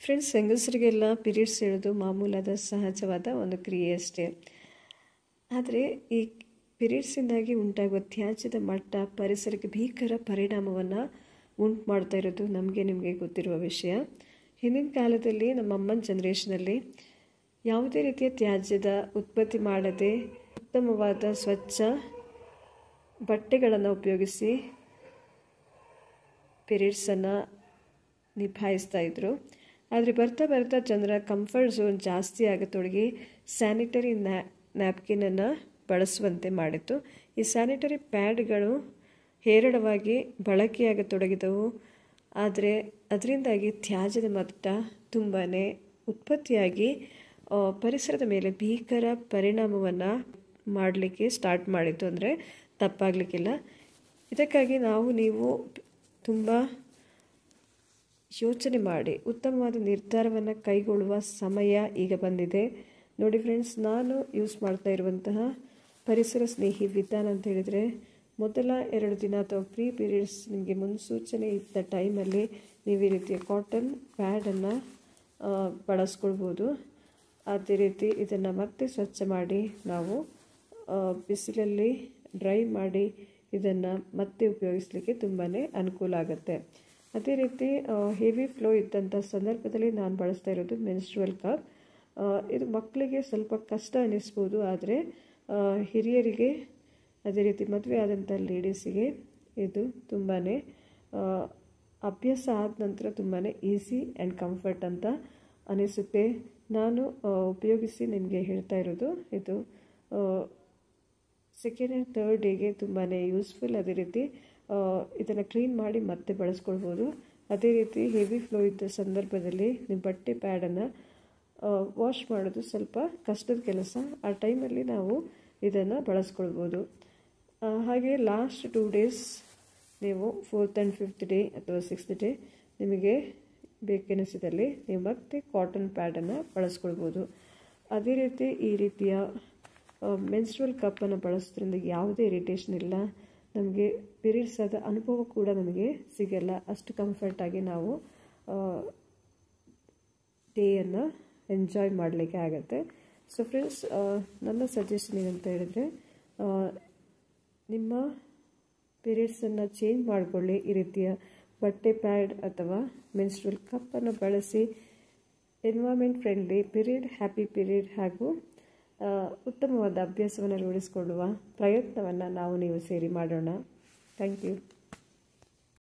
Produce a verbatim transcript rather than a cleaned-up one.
Friends, ಹೆಂಗಸರಿಗೆಲ್ಲ periods ಇರೋದು ಮಾಮೂಲಾದ ಸಹಜವಾದ ಒಂದು ಕ್ರಿಯೆ ಅಷ್ಟೇ. ಆದರೆ ಈ ಪೀರಿಯಡ್ಸಿಂದಾಗಿ ಉಂಟಾಗುವ ತ್ಯಾಜ್ಯದ ಮಟ್ಟ ಪರಿಸರಕ್ಕೆ ಭೀಕರ ಪರಿಣಾಮವನ್ನು ಉಂಟು ಮಾಡ್ತಾ ಇರೋದು ನಮಗೆ ನಿಮಗೆ ಗೊತ್ತಿರುವ ವಿಷಯ. ಹಿಂದಿನ ಕಾಲದಲ್ಲಿ ನಮ್ಮ ಅಮ್ಮನ ಜನ್ರೇಷನಲ್ಲಿ ಯಾವುದೇ ರೀತಿಯ ತ್ಯಾಜ್ಯದ ಉತ್ಪತ್ತಿ ಮಾಡದೆ ಉತ್ತಮವಾದ ಸ್ವಚ್ಛ ಬಟ್ಟೆಗಳನ್ನು ಉಪಯೋಗಿಸಿ ಪೀರಿಯಡ್ಸನ್ನು ನಿಭಾಯಿಸ್ತಾ ಇದ್ದರು. ಆದರೆ ಬರ್ತಾ ಬರ್ತಾ ಜನರ ಕಂಫರ್ಟ್ ಝೋನ್ ಜಾಸ್ತಿ ಆಗತೊಡಗಿ ಸ್ಯಾನಿಟರಿ ನ್ಯಾ ನ್ಯಾಪ್ಕಿನನ್ನು ಬಳಸುವಂತೆ ಮಾಡಿತ್ತು. ಈ ಸ್ಯಾನಿಟರಿ ಪ್ಯಾಡ್ಗಳು ಹೇರಳವಾಗಿ ಬಳಕೆಯಾಗತೊಡಗಿದವು. ಆದರೆ ಅದರಿಂದಾಗಿ ತ್ಯಾಜ್ಯದ ಮಟ್ಟ ತುಂಬಾ ಉತ್ಪತ್ತಿಯಾಗಿ ಪರಿಸರದ ಮೇಲೆ ಭೀಕರ ಪರಿಣಾಮವನ್ನು ಮಾಡಲಿಕ್ಕೆ ಸ್ಟಾರ್ಟ್ ಮಾಡಿತ್ತು ಅಂದರೆ ತಪ್ಪಾಗಲಿಕ್ಕಿಲ್ಲ. ಇದಕ್ಕಾಗಿ ನಾವು ನೀವು ತುಂಬ ಯೋಚನೆ ಮಾಡಿ ಉತ್ತಮವಾದ ನಿರ್ಧಾರವನ್ನು ಕೈಗೊಳ್ಳುವ ಸಮಯ ಈಗ ಬಂದಿದೆ. ನೋಡಿ ಫ್ರೆಂಡ್ಸ್, ನಾನು ಯೂಸ್ ಮಾಡ್ತಾ ಇರುವಂತಹ ಪರಿಸರ ಸ್ನೇಹಿ ವಿಧಾನ ಅಂತ ಹೇಳಿದರೆ, ಮೊದಲ ಎರಡು ದಿನ ಅಥವಾ ಪ್ರೀ ಪೀರಿಯಡ್ಸ್ ನಿಮಗೆ ಮುನ್ಸೂಚನೆ ಇದ್ದ ಟೈಮಲ್ಲಿ ನೀವು ಈ ರೀತಿಯ ಕಾಟನ್ ಪ್ಯಾಡನ್ನು ಬಳಸ್ಕೊಳ್ಬೋದು. ಅದೇ ರೀತಿ ಇದನ್ನು ಮತ್ತೆ ಸ್ವಚ್ಛ ಮಾಡಿ ನಾವು ಬಿಸಿಲಲ್ಲಿ ಡ್ರೈ ಮಾಡಿ ಇದನ್ನು ಮತ್ತೆ ಉಪಯೋಗಿಸಲಿಕ್ಕೆ ತುಂಬಾ ಅನುಕೂಲ ಆಗುತ್ತೆ. ಅದೇ ರೀತಿ ಹೆವಿ ಫ್ಲೋ ಇದ್ದಂಥ ಸಂದರ್ಭದಲ್ಲಿ ನಾನು ಬಳಸ್ತಾ ಇರೋದು ಮೆನ್ಸ್ಟ್ರುವಲ್ ಕಪ್. ಇದು ಮಕ್ಕಳಿಗೆ ಸ್ವಲ್ಪ ಕಷ್ಟ ಅನ್ನಿಸ್ಬೋದು, ಆದರೆ ಹಿರಿಯರಿಗೆ ಅದೇ ರೀತಿ ಮದುವೆ ಆದಂಥ ಲೇಡೀಸಿಗೆ ಇದು ತುಂಬಾ ಅಭ್ಯಾಸ ಆದ ನಂತರ ತುಂಬಾ ಈಸಿ ಆ್ಯಂಡ್ ಕಂಫರ್ಟ್ ಅಂತ ಅನಿಸುತ್ತೆ. ನಾನು ಉಪಯೋಗಿಸಿ ನಿಮಗೆ ಹೇಳ್ತಾ ಇರೋದು ಇದು ಸೆಕೆಂಡ್ ಆ್ಯಂಡ್ ಥರ್ಡ್ ಡೇಗೆ ತುಂಬಾ ಯೂಸ್ಫುಲ್. ಅದೇ ರೀತಿ ಇದನ್ನು ಕ್ಲೀನ್ ಮಾಡಿ ಮತ್ತೆ ಬಳಸ್ಕೊಳ್ಬೋದು. ಅದೇ ರೀತಿ ಹೆವಿ ಫ್ಲೋ ಇದ್ದ ಸಂದರ್ಭದಲ್ಲಿ ನೀವು ಬಟ್ಟೆ ಪ್ಯಾಡನ್ನು ವಾಶ್ ಮಾಡೋದು ಸ್ವಲ್ಪ ಕಷ್ಟದ ಕೆಲಸ. ಆ ಟೈಮಲ್ಲಿ ನಾವು ಇದನ್ನು ಬಳಸ್ಕೊಳ್ಬೋದು. ಹಾಗೆ ಲಾಸ್ಟ್ ಟೂ ಡೇಸ್ ನೀವು ಫೋರ್ತ್ ಆ್ಯಂಡ್ ಫಿಫ್ತ್ ಡೇ ಅಥವಾ ಸಿಕ್ಸ್ತ್ ಡೇ ನಿಮಗೆ ಬೇಕೆನಿಸಿದಲ್ಲಿ ನೀವು ಮತ್ತೆ ಕಾಟನ್ ಪ್ಯಾಡನ್ನು ಬಳಸ್ಕೊಳ್ಬೋದು. ಅದೇ ರೀತಿ ಈ ರೀತಿಯ ಮೆನ್ಸ್ಟ್ರುವಲ್ ಕಪ್ಪನ್ನು ಬಳಸೋದ್ರಿಂದ ಯಾವುದೇ ಇರಿಟೇಷನ್ ಇಲ್ಲ. ನಮಗೆ ಪೀರಿಯಡ್ಸ್ ಆದ ಅನುಭವ ಕೂಡ ನಮಗೆ ಸಿಗಲ್ಲ. ಅಷ್ಟು ಕಂಫರ್ಟಾಗಿ ನಾವು ಡೇಯನ್ನು ಎಂಜಾಯ್ ಮಾಡಲಿಕ್ಕೆ ಆಗುತ್ತೆ. ಸೊ ಫ್ರೆಂಡ್ಸ್, ನನ್ನ ಸಜೆಷನ್ ಏನಂತ ಹೇಳಿದರೆ, ನಿಮ್ಮ ಪೀರಿಯಡ್ಸನ್ನು ಚೇಂಜ್ ಮಾಡಿಕೊಳ್ಳಿ. ಈ ರೀತಿಯ ಬಟ್ಟೆ ಪ್ಯಾಡ್ ಅಥವಾ ಮೆನ್ಸ್ಟ್ರುವಲ್ ಕಪ್ಪನ್ನು ಬಳಸಿ environment friendly period, happy period ಹಾಗೂ ಉತ್ತಮವಾದ ಅಭ್ಯಾಸವನ್ನು ರೂಢಿಸಿಕೊಳ್ಳುವ ಪ್ರಯತ್ನವನ್ನು ನಾವು ನೀವು ಸೇರಿ ಮಾಡೋಣ. Thank you.